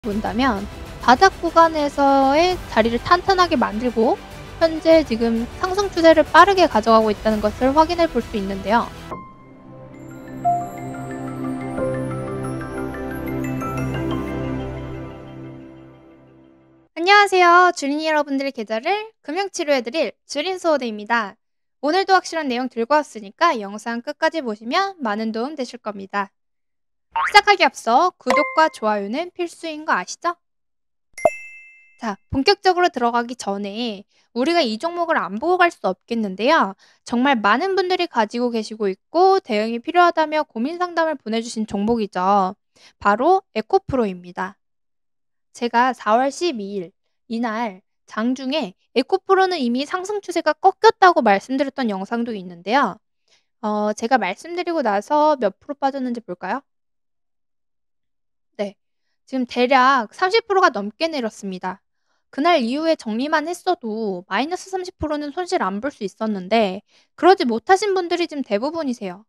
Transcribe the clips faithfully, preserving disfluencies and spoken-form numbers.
본다면 바닥 구간에서의 자리를 탄탄하게 만들고 현재 지금 상승 추세를 빠르게 가져가고 있다는 것을 확인해 볼 수 있는데요. 안녕하세요. 주린이 여러분들의 계좌를 금융치료해드릴 주린소호대입니다. 오늘도 확실한 내용 들고 왔으니까 영상 끝까지 보시면 많은 도움 되실 겁니다. 시작하기 앞서 구독과 좋아요는 필수인 거 아시죠? 자, 본격적으로 들어가기 전에 우리가 이 종목을 안 보고 갈 수 없겠는데요. 정말 많은 분들이 가지고 계시고 있고 대응이 필요하다며 고민 상담을 보내주신 종목이죠. 바로 에코프로입니다. 제가 사월 십이일 이날 장중에 에코프로는 이미 상승 추세가 꺾였다고 말씀드렸던 영상도 있는데요. 어, 제가 말씀드리고 나서 몇 프로 빠졌는지 볼까요? 네. 지금 대략 삼십 퍼센트가 넘게 내렸습니다. 그날 이후에 정리만 했어도 마이너스 삼십 퍼센트는 손실 안 볼 수 있었는데 그러지 못하신 분들이 지금 대부분이세요.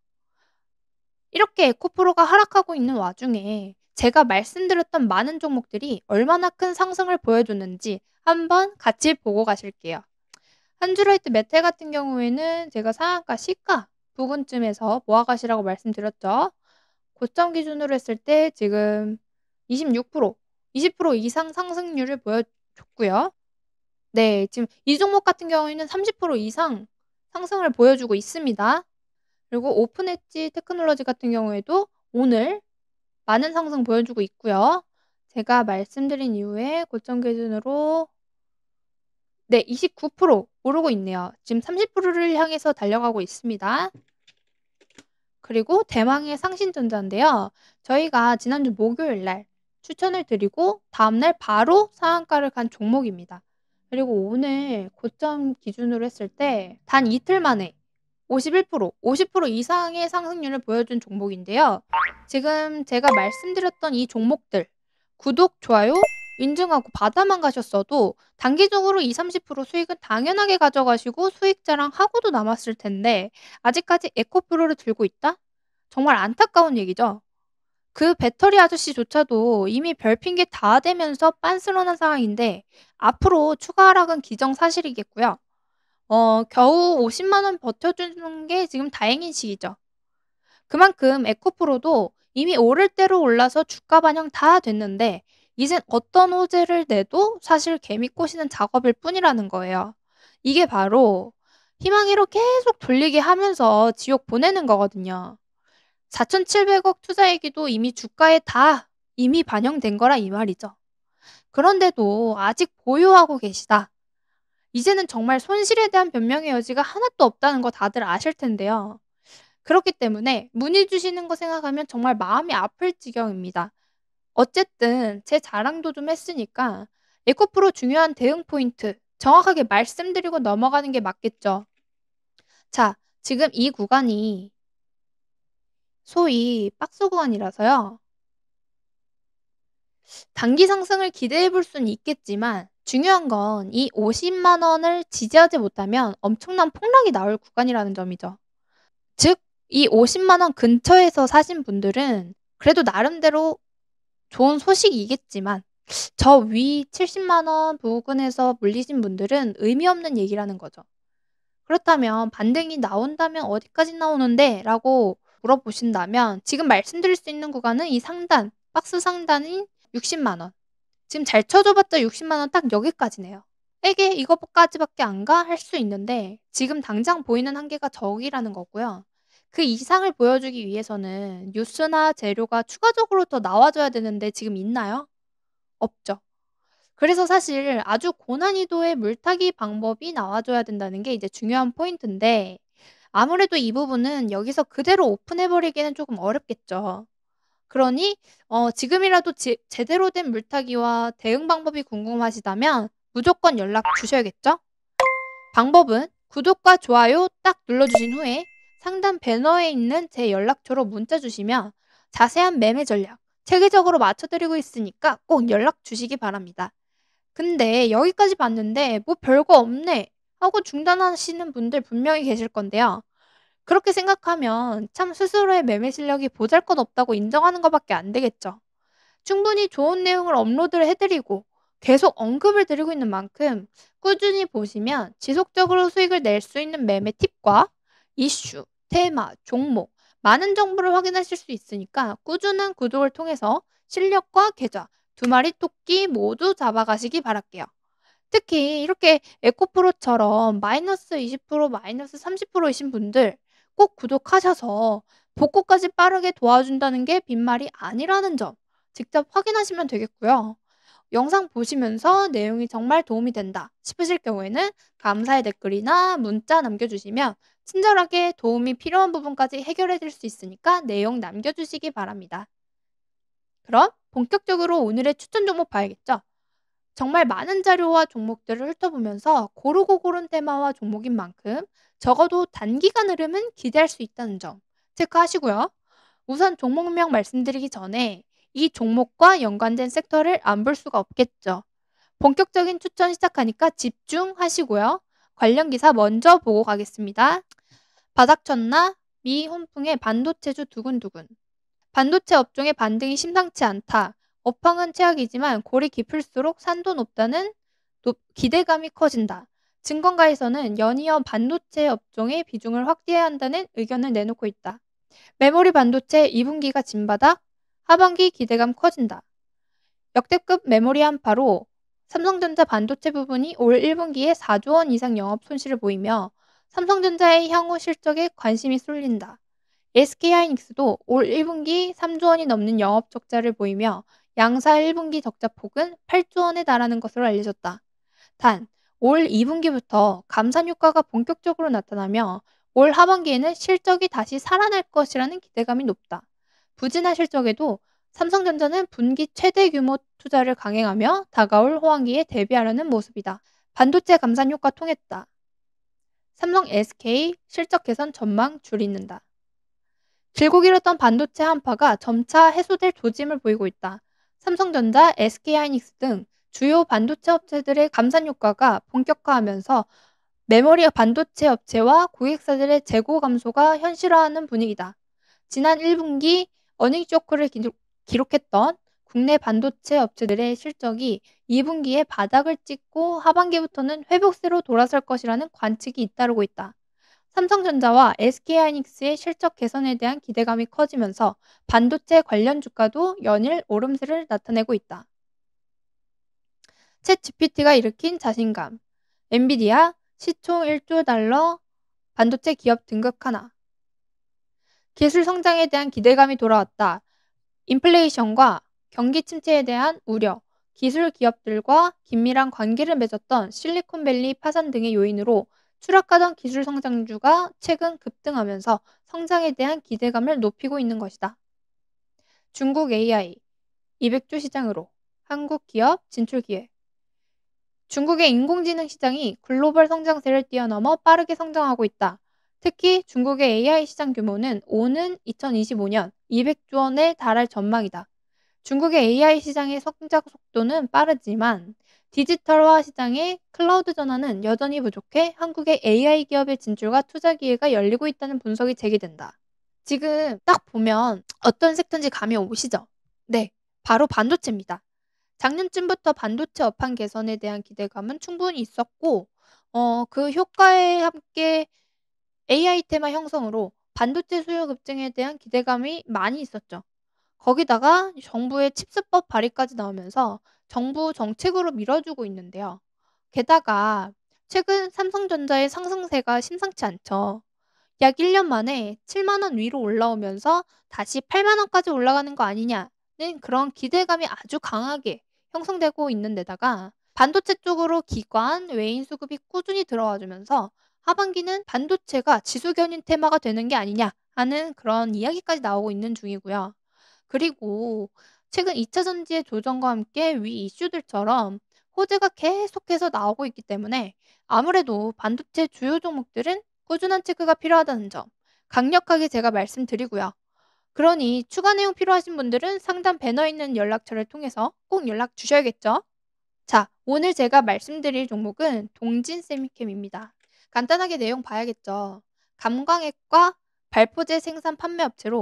이렇게 에코프로가 하락하고 있는 와중에 제가 말씀드렸던 많은 종목들이 얼마나 큰 상승을 보여줬는지 한번 같이 보고 가실게요. 한주라이트 메탈 같은 경우에는 제가 상한가 시가 부근쯤에서 모아가시라고 말씀드렸죠. 고점 기준으로 했을 때 지금 이십육 퍼센트, 이십 퍼센트 이상 상승률을 보여줬고요. 네, 지금 이 종목 같은 경우에는 삼십 퍼센트 이상 상승을 보여주고 있습니다. 그리고 오픈 엣지 테크놀로지 같은 경우에도 오늘 많은 상승 보여주고 있고요. 제가 말씀드린 이후에 고점 기준으로 네, 이십구 퍼센트 오르고 있네요. 지금 삼십 퍼센트를 향해서 달려가고 있습니다. 그리고 대망의 상신전자인데요. 저희가 지난주 목요일 날 추천을 드리고 다음날 바로 상한가를 간 종목입니다. 그리고 오늘 고점 기준으로 했을 때 단 이틀 만에 오십일 퍼센트, 오십 퍼센트 이상의 상승률을 보여준 종목인데요. 지금 제가 말씀드렸던 이 종목들 구독, 좋아요, 인증하고 받아만 가셨어도 단기적으로 이십, 삼십 퍼센트 수익은 당연하게 가져가시고 수익 자랑하고도 남았을 텐데 아직까지 에코프로를 들고 있다? 정말 안타까운 얘기죠. 그 배터리 아저씨조차도 이미 별 핑계 다 대면서 빤스런한 상황인데 앞으로 추가 하락은 기정사실이겠고요. 어, 겨우 오십만 원 버텨주는 게 지금 다행인 시기죠. 그만큼 에코프로도 이미 오를 대로 올라서 주가 반영 다 됐는데 이젠 어떤 호재를 내도 사실 개미 꼬시는 작업일 뿐이라는 거예요. 이게 바로 희망으로 계속 돌리게 하면서 지옥 보내는 거거든요. 사천칠백억 투자액기도 이미 주가에 다 이미 반영된 거라 이 말이죠. 그런데도 아직 보유하고 계시다. 이제는 정말 손실에 대한 변명의 여지가 하나도 없다는 거 다들 아실 텐데요. 그렇기 때문에 문의 주시는 거 생각하면 정말 마음이 아플 지경입니다. 어쨌든 제 자랑도 좀 했으니까 에코프로 중요한 대응 포인트 정확하게 말씀드리고 넘어가는 게 맞겠죠. 자, 지금 이 구간이 소위 박스 구간이라서요. 단기 상승을 기대해 볼 수는 있겠지만 중요한 건 이 오십만 원을 지지하지 못하면 엄청난 폭락이 나올 구간이라는 점이죠. 즉 이 오십만 원 근처에서 사신 분들은 그래도 나름대로 좋은 소식이겠지만 저 위 칠십만 원 부근에서 물리신 분들은 의미 없는 얘기라는 거죠. 그렇다면 반등이 나온다면 어디까지 나오는데? 라고 물어보신다면 지금 말씀드릴 수 있는 구간은 이 상단, 박스 상단인 육십만 원. 지금 잘 쳐줘봤자 육십만 원 딱 여기까지네요. 에게 이것까지밖에 안 가? 할 수 있는데 지금 당장 보이는 한계가 저기라는 거고요. 그 이상을 보여주기 위해서는 뉴스나 재료가 추가적으로 더 나와줘야 되는데 지금 있나요? 없죠. 그래서 사실 아주 고난이도의 물타기 방법이 나와줘야 된다는 게 이제 중요한 포인트인데 아무래도 이 부분은 여기서 그대로 오픈해버리기는 조금 어렵겠죠. 그러니 어, 지금이라도 지, 제대로 된 물타기와 대응 방법이 궁금하시다면 무조건 연락 주셔야겠죠? 방법은 구독과 좋아요 딱 눌러주신 후에 상단 배너에 있는 제 연락처로 문자 주시면 자세한 매매 전략 체계적으로 맞춰드리고 있으니까 꼭 연락 주시기 바랍니다. 근데 여기까지 봤는데 뭐 별거 없네 하고 중단하시는 분들 분명히 계실 건데요. 그렇게 생각하면 참 스스로의 매매 실력이 보잘것없다고 인정하는 것밖에 안 되겠죠. 충분히 좋은 내용을 업로드를 해드리고 계속 언급을 드리고 있는 만큼 꾸준히 보시면 지속적으로 수익을 낼 수 있는 매매 팁과 이슈, 테마, 종목, 많은 정보를 확인하실 수 있으니까 꾸준한 구독을 통해서 실력과 계좌, 두 마리 토끼 모두 잡아가시기 바랄게요. 특히 이렇게 에코프로처럼 마이너스 이십 퍼센트, 마이너스 삼십 퍼센트이신 분들 꼭 구독하셔서 복구까지 빠르게 도와준다는 게 빈말이 아니라는 점 직접 확인하시면 되겠고요. 영상 보시면서 내용이 정말 도움이 된다 싶으실 경우에는 감사의 댓글이나 문자 남겨주시면 친절하게 도움이 필요한 부분까지 해결해 드릴 수 있으니까 내용 남겨주시기 바랍니다. 그럼 본격적으로 오늘의 추천 종목 봐야겠죠? 정말 많은 자료와 종목들을 훑어보면서 고르고 고른 테마와 종목인 만큼 적어도 단기간 흐름은 기대할 수 있다는 점 체크하시고요. 우선 종목명 말씀드리기 전에 이 종목과 연관된 섹터를 안 볼 수가 없겠죠. 본격적인 추천 시작하니까 집중하시고요. 관련 기사 먼저 보고 가겠습니다. 바닥 쳤나? 미 훈풍의 반도체주 두근두근. 반도체 업종의 반등이 심상치 않다. 업황은 최악이지만 골이 깊을수록 산도 높다는 높- 기대감이 커진다. 증권가에서는 연이어 반도체 업종의 비중을 확대해야 한다는 의견을 내놓고 있다. 메모리 반도체 이 분기가 진바닥, 하반기 기대감 커진다. 역대급 메모리 한파로 삼성전자 반도체 부분이 올 일 분기에 사조 원 이상 영업 손실을 보이며 삼성전자의 향후 실적에 관심이 쏠린다. 에스케이하이닉스도 올 일 분기 삼조 원이 넘는 영업 적자를 보이며 양사 일 분기 적자 폭은 팔조 원에 달하는 것으로 알려졌다. 단, 올 이 분기부터 감산 효과가 본격적으로 나타나며 올 하반기에는 실적이 다시 살아날 것이라는 기대감이 높다. 부진한 실적에도 삼성전자는 분기 최대 규모 투자를 강행하며 다가올 호황기에 대비하려는 모습이다. 반도체 감산 효과 통했다. 삼성 에스케이 실적 개선 전망 줄이는다. 길고 길었던 반도체 한파가 점차 해소될 조짐을 보이고 있다. 삼성전자, 에스케이하이닉스 등 주요 반도체 업체들의 감산 효과가 본격화하면서 메모리 반도체 업체와 고객사들의 재고 감소가 현실화하는 분위기다. 지난 일 분기 어닝 쇼크를 기록, 기록했던 국내 반도체 업체들의 실적이 이 분기에 바닥을 찍고 하반기부터는 회복세로 돌아설 것이라는 관측이 잇따르고 있다. 삼성전자와 에스케이하이닉스의 실적 개선에 대한 기대감이 커지면서 반도체 관련 주가도 연일 오름세를 나타내고 있다. 챗 지피티가 일으킨 자신감. 엔비디아 시총 일조 달러 반도체 기업 등극 하나. 기술 성장에 대한 기대감이 돌아왔다. 인플레이션과 경기 침체에 대한 우려, 기술 기업들과 긴밀한 관계를 맺었던 실리콘밸리 파산 등의 요인으로 추락하던 기술 성장주가 최근 급등하면서 성장에 대한 기대감을 높이고 있는 것이다. 중국 에이아이 이백조 시장으로 한국 기업 진출 기회. 중국의 인공지능 시장이 글로벌 성장세를 뛰어넘어 빠르게 성장하고 있다. 특히 중국의 에이아이 시장 규모는 오는 이천이십오 년 이백조 원에 달할 전망이다. 중국의 에이아이 시장의 성장 속도는 빠르지만 디지털화 시장의 클라우드 전환은 여전히 부족해 한국의 에이아이 기업의 진출과 투자 기회가 열리고 있다는 분석이 제기된다. 지금 딱 보면 어떤 섹터인지 감이 오시죠? 네, 바로 반도체입니다. 작년쯤부터 반도체 업황 개선에 대한 기대감은 충분히 있었고 어, 그 효과에 함께 에이아이 테마 형성으로 반도체 수요 급증에 대한 기대감이 많이 있었죠. 거기다가 정부의 칩스법 발의까지 나오면서 정부 정책으로 밀어주고 있는데요. 게다가 최근 삼성전자의 상승세가 심상치 않죠. 약 일 년 만에 칠만 원 위로 올라오면서 다시 팔만 원까지 올라가는 거 아니냐는 그런 기대감이 아주 강하게 형성되고 있는 데다가 반도체 쪽으로 기관, 외인 수급이 꾸준히 들어와 주면서 하반기는 반도체가 지수견인 테마가 되는 게 아니냐 하는 그런 이야기까지 나오고 있는 중이고요. 그리고 최근 이 차 전지의 조정과 함께 위 이슈들처럼 호재가 계속해서 나오고 있기 때문에 아무래도 반도체 주요 종목들은 꾸준한 체크가 필요하다는 점 강력하게 제가 말씀드리고요. 그러니 추가 내용 필요하신 분들은 상단 배너에 있는 연락처를 통해서 꼭 연락 주셔야겠죠. 자, 오늘 제가 말씀드릴 종목은 동진세미캠입니다. 간단하게 내용 봐야겠죠. 감광액과 발포제 생산 판매 업체로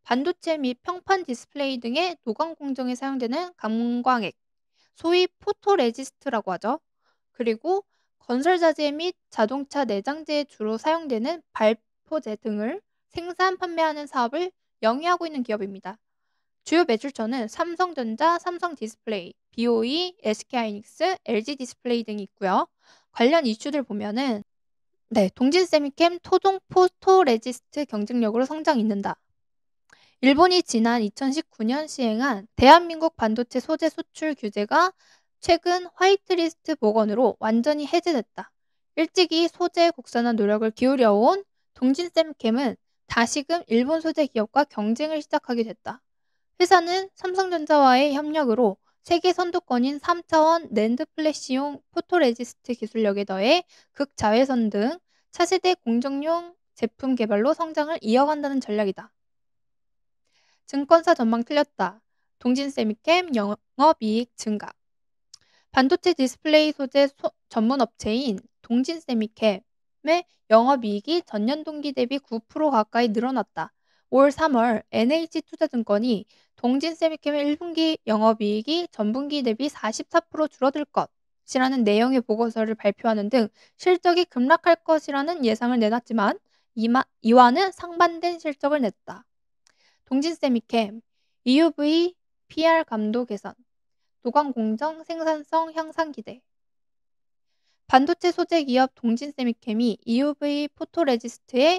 반도체 및 평판 디스플레이 등의 도광 공정에 사용되는 감광액, 소위 포토레지스트라고 하죠. 그리고 건설 자재 및 자동차 내장재에 주로 사용되는 발포제 등을 생산, 판매하는 사업을 영위하고 있는 기업입니다. 주요 매출처는 삼성전자, 삼성디스플레이, 비오이, 에스케이하이닉스, 엘지디스플레이 등이 있고요. 관련 이슈들 보면은 네, 동진세미캠 토종 포토레지스트 경쟁력으로 성장 잇는다. 일본이 지난 이천십구 년 시행한 대한민국 반도체 소재 수출 규제가 최근 화이트리스트 복원으로 완전히 해제됐다. 일찍이 소재 국산화 노력을 기울여온 동진세미캠은 다시금 일본 소재 기업과 경쟁을 시작하게 됐다. 회사는 삼성전자와의 협력으로 세계 선두권인 삼 차원 낸드 플래시용 포토레지스트 기술력에 더해 극자외선 등 차세대 공정용 제품 개발로 성장을 이어간다는 전략이다. 증권사 전망 틀렸다. 동진세미캠 영업이익 증가. 반도체 디스플레이 소재 소, 전문 업체인 동진세미캠의 영업이익이 전년 동기 대비 구 퍼센트 가까이 늘어났다. 올 삼월 엔에이치투자증권이 동진세미캠의 일 분기 영업이익이 전분기 대비 사십사 퍼센트 줄어들 것이라는 내용의 보고서를 발표하는 등 실적이 급락할 것이라는 예상을 내놨지만 이마, 이와는 상반된 실적을 냈다. 동진세미캠, 이유브이 피알 감도 개선, 도광공정 생산성 향상 기대. 반도체 소재 기업 동진세미캠이 이유브이 포토레지스트의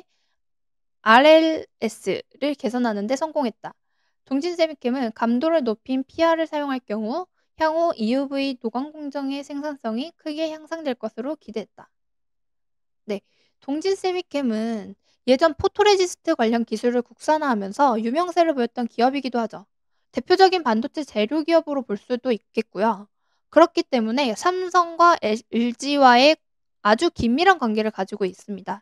알엘에스를 개선하는 데 성공했다. 동진세미캠은 감도를 높인 피알을 사용할 경우 향후 이유브이 도광공정의 생산성이 크게 향상될 것으로 기대했다. 네, 동진세미캠은 예전 포토레지스트 관련 기술을 국산화하면서 유명세를 보였던 기업이기도 하죠. 대표적인 반도체 재료 기업으로 볼 수도 있겠고요. 그렇기 때문에 삼성과 엘지와의 아주 긴밀한 관계를 가지고 있습니다.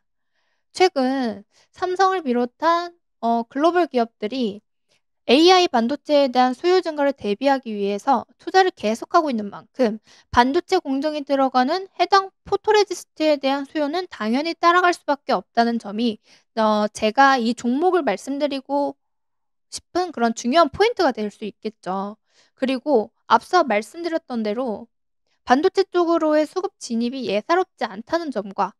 최근 삼성을 비롯한 어, 글로벌 기업들이 에이아이 반도체에 대한 수요 증가를 대비하기 위해서 투자를 계속하고 있는 만큼 반도체 공정에 들어가는 해당 포토레지스트에 대한 수요는 당연히 따라갈 수밖에 없다는 점이 어, 제가 이 종목을 말씀드리고 싶은 그런 중요한 포인트가 될 수 있겠죠. 그리고 앞서 말씀드렸던 대로 반도체 쪽으로의 수급 진입이 예사롭지 않다는 점과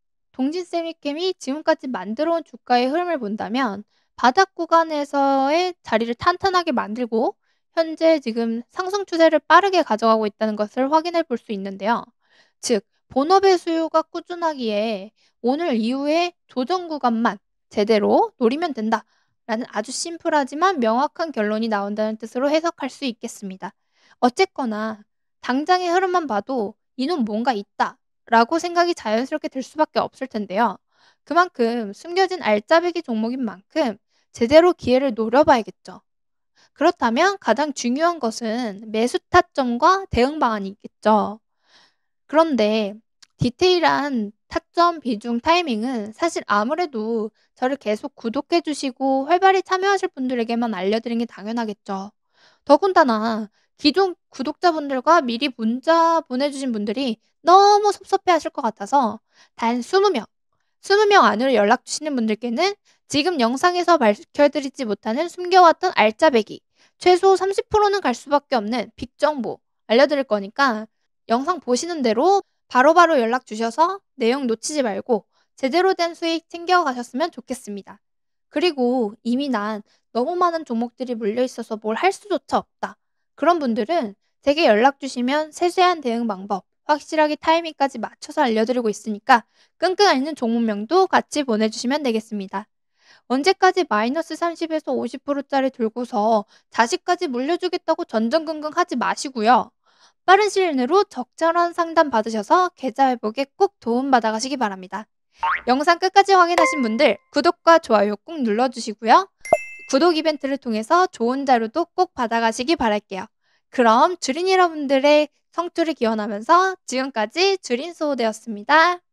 동진세미캠이 지금까지 만들어온 주가의 흐름을 본다면 바닥 구간에서의 자리를 탄탄하게 만들고 현재 지금 상승 추세를 빠르게 가져가고 있다는 것을 확인해 볼 수 있는데요. 즉, 본업의 수요가 꾸준하기에 오늘 이후에 조정 구간만 제대로 노리면 된다라는 아주 심플하지만 명확한 결론이 나온다는 뜻으로 해석할 수 있겠습니다. 어쨌거나 당장의 흐름만 봐도 이놈 뭔가 있다 라고 생각이 자연스럽게 들 수밖에 없을 텐데요. 그만큼 숨겨진 알짜배기 종목인 만큼 제대로 기회를 노려봐야겠죠. 그렇다면 가장 중요한 것은 매수 타점과 대응 방안이 있겠죠. 그런데 디테일한 타점 비중 타이밍은 사실 아무래도 저를 계속 구독해 주시고 활발히 참여하실 분들에게만 알려드리는 게 당연하겠죠. 더군다나 기존 구독자분들과 미리 문자 보내주신 분들이 너무 섭섭해 하실 것 같아서 단 이십 명, 이십 명 안으로 연락 주시는 분들께는 지금 영상에서 밝혀드리지 못하는 숨겨왔던 알짜배기, 최소 삼십 퍼센트는 갈 수밖에 없는 빅 정보 알려드릴 거니까 영상 보시는 대로 바로바로 연락 주셔서 내용 놓치지 말고 제대로 된 수익 챙겨가셨으면 좋겠습니다. 그리고 이미 난 너무 많은 종목들이 몰려있어서 뭘 할 수조차 없다. 그런 분들은 제게 연락 주시면 세세한 대응 방법, 확실하게 타이밍까지 맞춰서 알려드리고 있으니까 끙끙 앓는 종목명도 같이 보내주시면 되겠습니다. 언제까지 마이너스 삼십에서 오십 퍼센트짜리 들고서 자식까지 물려주겠다고 전전긍긍 하지 마시고요. 빠른 시일 내로 적절한 상담 받으셔서 계좌 회복에 꼭 도움받아 가시기 바랍니다. 영상 끝까지 확인하신 분들 구독과 좋아요 꼭 눌러주시고요. 구독 이벤트를 통해서 좋은 자료도 꼭 받아가시기 바랄게요. 그럼 주린 여러분들의 성투를 기원하면서 지금까지 주린 수호대였습니다.